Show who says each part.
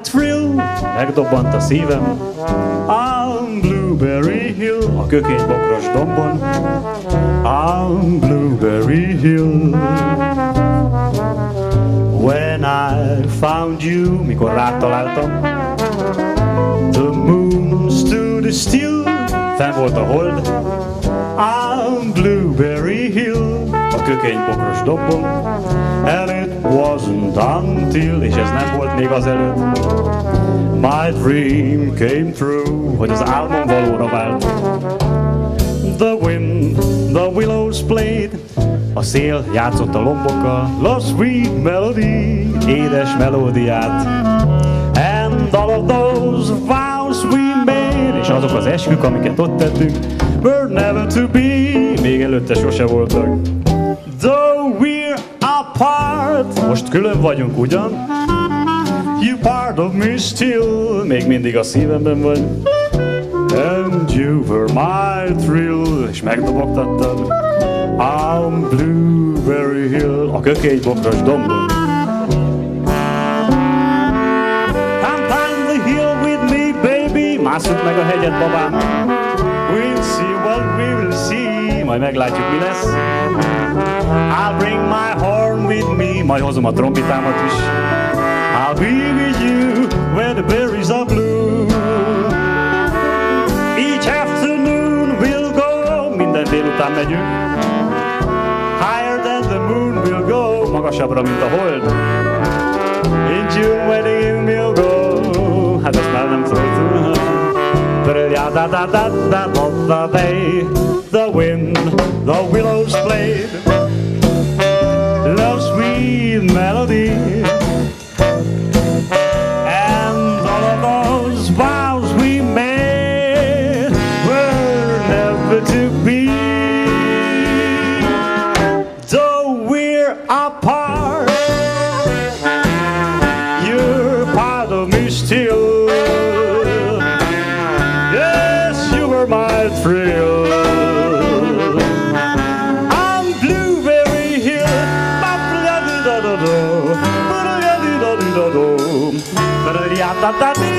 Speaker 1: thrill, megdobbant a szívem. On Blueberry Hill, a kökénybokros dombon. On Blueberry Hill. When I found you, mikor rád találtam. The moon stood still, fenn volt a hold. On Blueberry Hill, a kökénybokros dombon. And it wasn't until, és ez nem volt még azelőtt, my dream came true, hogy az álmom valóra vált. The wind, the willows played, a szél játszott a lombokkal, love sweet melody, édes melódiát. And all of those vows we made, és azok az eskük, amiket ott tettünk, were never to be, még előtte sose voltak. Though we're apart, most külön vagyunk ugyan, you part of me still, még mindig a szívemben vagy. And you were my thrill, és megdobogtattad. On Blueberry Hill, a kökénybokros dombon. Come climb the hill with me, baby, másszuk meg a hegyet, babám. We'll see what we will see, majd meglátjuk, mi lesz. I'll bring my horn with me, majd hozom a trombitámat is. I'll be with you where the berries are blue. Each afternoon we'll go, minden délután megyünk. Higher than the moon we'll go, magasabbra, mint a hold. In June wedding we'll go, hát ezt már nem szóltunk. The wind, the willows played, love's sweet melody, and all of those vows we made were never to be. Though we're apart, you're part of me still. My thrill. On Blueberry Hill, ba-da-da-da-da-da-do, ba-da-da-da-da-da-do, ba-da-da-da-da-da.